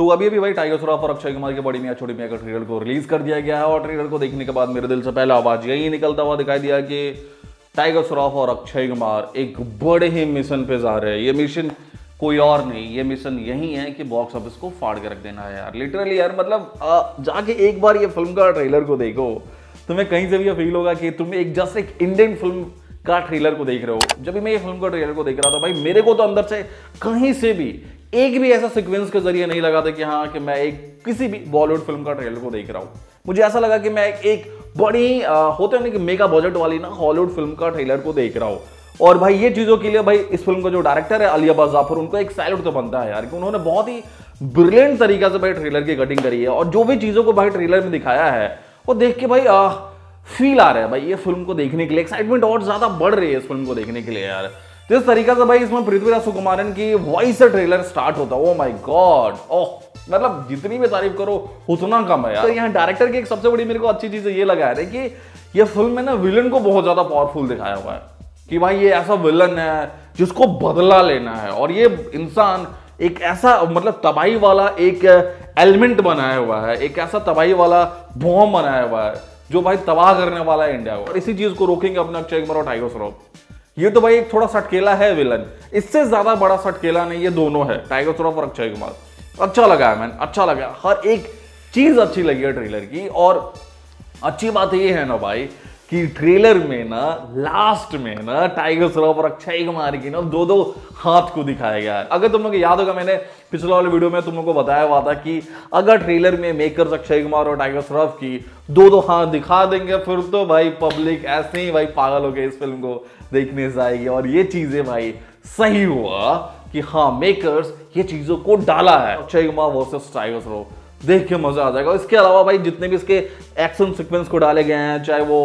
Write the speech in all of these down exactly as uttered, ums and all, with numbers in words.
सो so, अभी अभी भाई टाइगर श्रॉफ और अक्षय कुमार के बड़ी मियां छोटी मियां का ट्रेलर को रिलीज कर दिया गया है और ट्रेलर को देखने के बाद मेरे दिल से पहला आवाज यही निकलता हुआ दिखाई दिया कि टाइगर श्रॉफ और अक्षय कुमार एक बड़े ही मिशन पे जा रहे हैं। ये मिशन कोई और नहीं, ये मिशन यही है कि बॉक्स ऑफिस को फाड़ के रख देना है यार। लिटरली यार, मतलब आ, जाके एक बार ये फिल्म का ट्रेलर को देखो, तुम्हें कहीं से भी ये फील होगा कि तुम एक जस्ट एक इंडियन फिल्म का ट्रेलर को देख रहे हो। जब भी मैं ये फिल्म का ट्रेलर को देख रहा था भाई, मेरे को तो अंदर से कहीं से भी एक भी ऐसा सीक्वेंस के जरिए नहीं लगा था कि हाँ कि मैं एक किसी भी बॉलीवुड फिल्म का ट्रेलर को देख रहा हूँ। मुझे ऐसा लगा कि मैं एक बड़ी आ, होते हैं ना कि मेगा बजट वाली ना हॉलीवुड फिल्म का ट्रेलर को देख रहा हूँ। और भाई ये चीजों के लिए भाई इस फिल्म का जो डायरेक्टर है अली अब्बास जाफर, उनको एक सैल्यूट तो बनता है यार कि उन्होंने बहुत ही ब्रिलियंट तरीका से भाई ट्रेलर की कटिंग करी है और जो भी चीजों को भाई ट्रेलर में दिखाया है वो देख के भाई आ, फील आ रहा है भाई ये फिल्म को देखने के लिए, एक्साइटमेंट और ज्यादा बढ़ रही है इस फिल्म को देखने के लिए यार। जिस तरीका से भाई इसमें पृथ्वीराज सुकुमारन की वॉइस से ट्रेलर स्टार्ट होता है, ओ माय गॉड, ओह मतलब जितनी भी तारीफ करो उतना कम है यार। तो यहाँ डायरेक्टर की एक सबसे बड़ी मेरे को अच्छी चीज ये लगा है कि ये फिल्म में ना विलन को बहुत ज्यादा पावरफुल दिखाया हुआ है कि भाई ये ऐसा विलन है जिसको बदला लेना है और ये इंसान एक ऐसा मतलब तबाही वाला एक एलिमेंट बनाया हुआ है, एक ऐसा तबाही वाला बॉम्ब बनाया हुआ है जो भाई तबाह करने वाला है इंडिया को। इसी चीज को रोकेंगे अपने अक्षय कुमार और टाइगर श्रॉफ। ये तो भाई एक थोड़ा सटकेला है विलन, इससे ज्यादा बड़ा सटकेला नहीं, ये दोनों है टाइगर श्रॉफ और अक्षय कुमार। अच्छा लगा है मैन, अच्छा लगा, हर एक चीज अच्छी लगी है ट्रेलर की। और अच्छी बात ये है ना भाई कि ट्रेलर में ना लास्ट में ना टाइगर श्रॉफ और अक्षय कुमार की ना दो दो हाथ को दिखाया गया है। अगर तुम लोग याद होगा, मैंने पिछले वाले वीडियो में तुम लोग को बताया हुआ था कि अगर ट्रेलर में मेकर्स अक्षय कुमार और टाइगर श्रॉफ की दो दो हाथ दिखा देंगे फिर तो भाई पब्लिक ऐसे ही भाई पागल हो गए इस फिल्म को देखने जाएगी। और ये चीजें भाई सही हुआ कि हाँ मेकर्स ये चीजों को डाला है। अक्षय कुमार वर्सेस टाइगर श्रॉफ देख के मजा आ जाएगा। इसके अलावा भाई जितने भी इसके एक्शन सीक्वेंस को डाले गए हैं, चाहे वो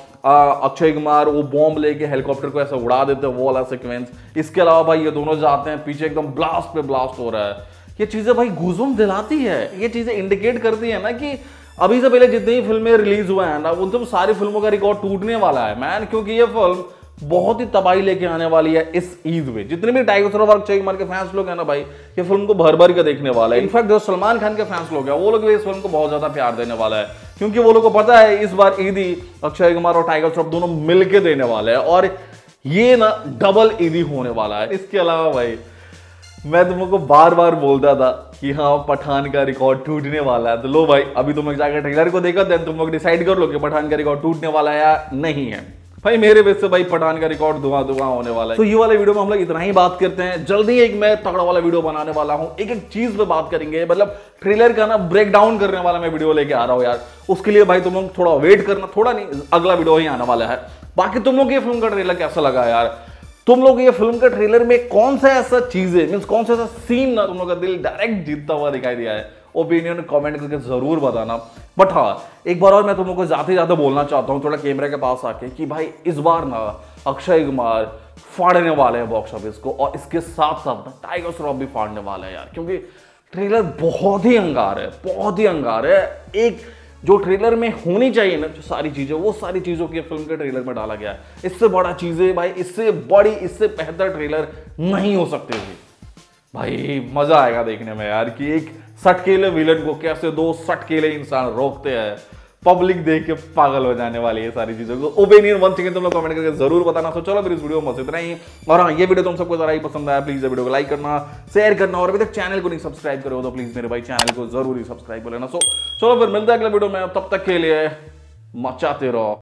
अक्षय कुमार वो बॉम्ब लेके हेलीकॉप्टर को ऐसा उड़ा देते हैं वो वाला सीक्वेंस, इसके अलावा भाई ये दोनों जाते हैं पीछे एकदम ब्लास्ट पे ब्लास्ट हो रहा है, ये चीजें भाई गूज़बम्प दिलाती है। ये चीजें इंडिकेट करती है ना कि अभी से पहले जितनी फिल्में रिलीज हुए हैं ना उन तो सारी फिल्मों का रिकॉर्ड टूटने वाला है मैन, क्योंकि ये फिल्म बहुत ही तबाही लेके आने वाली है इस ईद में। जितने भी टाइगर श्रॉफ और अक्षय कुमार के फैंस लोग हैं ना भाई, ये फिल्म को भर भर के देखने वाला है। इनफैक्ट जो सलमान खान के फैंस लोग हैं वो लोग भी इस फिल्म को बहुत ज्यादा प्यार देने वाला है, क्योंकि वो लोग को पता है इस बार ईदी अक्षय कुमार और टाइगर श्रॉफ दोनों मिलके देने वाले हैं और ये ना डबल ईदी होने वाला है। इसके अलावा भाई मैं तुम लोग को बार बार बोलता था कि हाँ पठान का रिकॉर्ड टूटने वाला है, तो लो भाई अभी तुम लोग जाकर ट्रेलर को देखा देन तुम लोग डिसाइड कर लो कि पठान का रिकॉर्ड टूटने वाला है या नहीं है। भाई मेरे बेस से भाई पठान का रिकॉर्ड धुआं धुआं होने वाला है। तो ये वाले वीडियो में हम लोग इतना ही बात करते हैं। जल्दी एक मैं तगड़ा वाला वीडियो बनाने वाला हूं, एक एक चीज पे बात करेंगे, मतलब ट्रेलर का ना ब्रेक डाउन करने वाला मैं वीडियो लेके आ रहा हूं यार। उसके लिए भाई तुम लोग थोड़ा वेट करना, थोड़ा नहीं अगला वीडियो ही आने वाला है। बाकी तुम लोग ये फिल्म का ट्रेलर कैसा लगा यार, तुम लोग ये फिल्म का ट्रेलर में कौन सा ऐसा चीज है, मींस कौन सा ऐसा सीन ना तुम लोग का दिल डायरेक्ट जीतता हुआ दिखाई दिया है, ओपिनियन कमेंट करके जरूर बताना। बट हाँ एक बार और मैं तुम लोग को ज्यादा ज्यादा बोलना चाहता हूँ थोड़ा कैमरे के पास आके कि भाई इस बार ना अक्षय कुमार फाड़ने वाले हैं बॉक्स ऑफिस को और इसके साथ साथ ना टाइगर श्रॉफ भी फाड़ने वाले हैं यार, क्योंकि ट्रेलर बहुत ही अंगार है, बहुत ही अंगार है। एक जो ट्रेलर में होनी चाहिए ना जो सारी चीजें, वो सारी चीजों की फिल्म के ट्रेलर में डाला गया है। इससे बड़ा चीजें भाई, इससे बड़ी इससे बेहतर ट्रेलर नहीं हो सकते थे भाई। मजा आएगा देखने में यार कि एक सटकेले विलन को कैसे दो सटकेले इंसान रोकते हैं। पब्लिक देख के पागल हो जाने वाली है सारी चीजों को। ओपिनियन वन सेकंड तुम लोग कमेंट करके जरूर बताना। तो चलो फिर इस वीडियो में बस इतना ही। और हाँ ये वीडियो तुम सबको जरा ही पसंद आया प्लीज वीडियो को लाइक करना, शेयर करना और अभी तक चैनल को नहीं सब्सक्राइब करो तो प्लीज मेरे भाई चैनल को जरूर ही सब्सक्राइब कर लेना। सो चलो फिर मिलते हैं अगले वीडियो में, तब तक के लिए मचाते रहो।